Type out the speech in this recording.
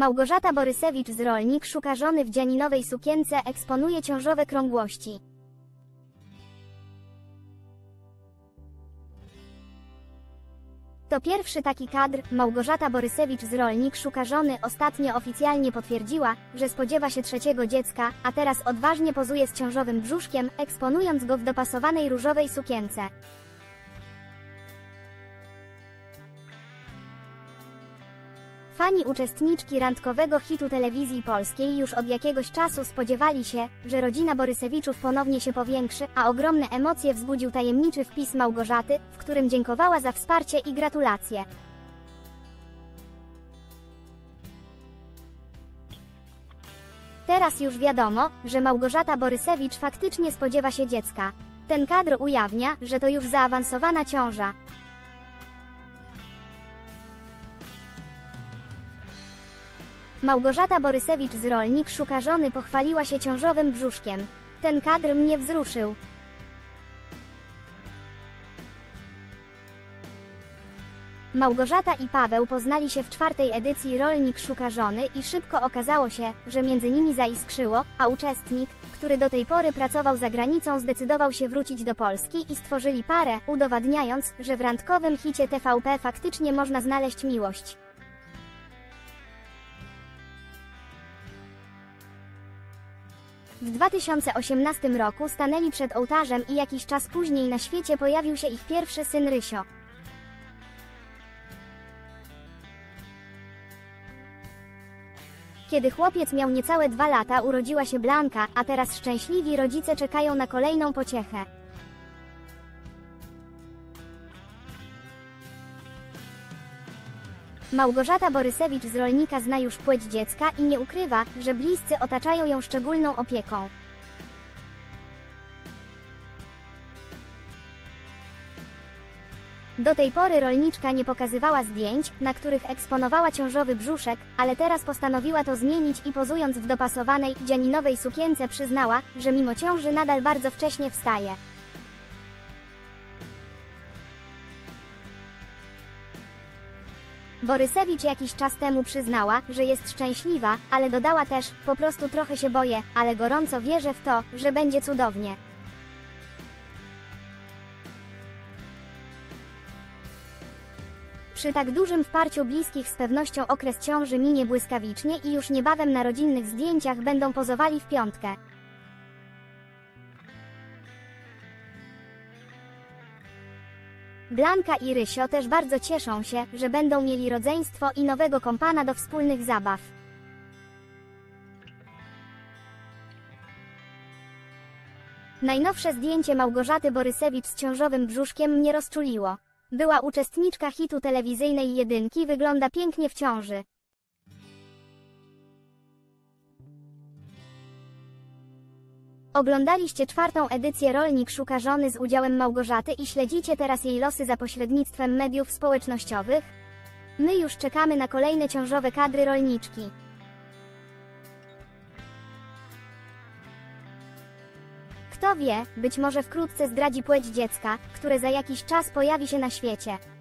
Małgorzata Borysewicz z Rolnik szuka żony w dzianinowej sukience, eksponuje ciążowe krągłości. To pierwszy taki kadr. Małgorzata Borysewicz z Rolnik szuka żony. Ostatnio oficjalnie potwierdziła, że spodziewa się trzeciego dziecka, a teraz odważnie pozuje z ciążowym brzuszkiem, eksponując go w dopasowanej różowej sukience. Fani uczestniczki randkowego hitu telewizji polskiej już od jakiegoś czasu spodziewali się, że rodzina Borysewiczów ponownie się powiększy, a ogromne emocje wzbudził tajemniczy wpis Małgorzaty, w którym dziękowała za wsparcie i gratulacje. Teraz już wiadomo, że Małgorzata Borysewicz faktycznie spodziewa się dziecka. Ten kadr ujawnia, że to już zaawansowana ciąża. Małgorzata Borysewicz z Rolnik szuka żony, pochwaliła się ciążowym brzuszkiem. Ten kadr mnie wzruszył. Małgorzata i Paweł poznali się w 4. edycji Rolnik szuka żony i szybko okazało się, że między nimi zaiskrzyło, a uczestnik, który do tej pory pracował za granicą, zdecydował się wrócić do Polski i stworzyli parę, udowadniając, że w randkowym hicie TVP faktycznie można znaleźć miłość. W 2018 roku stanęli przed ołtarzem i jakiś czas później na świecie pojawił się ich pierwszy syn Rysio. Kiedy chłopiec miał niecałe 2 lata, urodziła się Blanka, a teraz szczęśliwi rodzice czekają na kolejną pociechę. Małgorzata Borysewicz z Rolnika zna już płeć dziecka i nie ukrywa, że bliscy otaczają ją szczególną opieką. Do tej pory rolniczka nie pokazywała zdjęć, na których eksponowała ciążowy brzuszek, ale teraz postanowiła to zmienić i pozując w dopasowanej, dzianinowej sukience przyznała, że mimo ciąży nadal bardzo wcześnie wstaje. Borysewicz jakiś czas temu przyznała, że jest szczęśliwa, ale dodała też, po prostu trochę się boję, ale gorąco wierzę w to, że będzie cudownie. Przy tak dużym wparciu bliskich z pewnością okres ciąży minie błyskawicznie i już niebawem na rodzinnych zdjęciach będą pozowali w piątkę. Blanka i Rysio też bardzo cieszą się, że będą mieli rodzeństwo i nowego kompana do wspólnych zabaw. Najnowsze zdjęcie Małgorzaty Borysewicz z ciążowym brzuszkiem mnie rozczuliło. Była uczestniczka hitu telewizyjnej Jedynki, wygląda pięknie w ciąży. Oglądaliście 4. edycję Rolnik szuka żony z udziałem Małgorzaty i śledzicie teraz jej losy za pośrednictwem mediów społecznościowych? My już czekamy na kolejne ciążowe kadry rolniczki. Kto wie, być może wkrótce zdradzi płeć dziecka, które za jakiś czas pojawi się na świecie.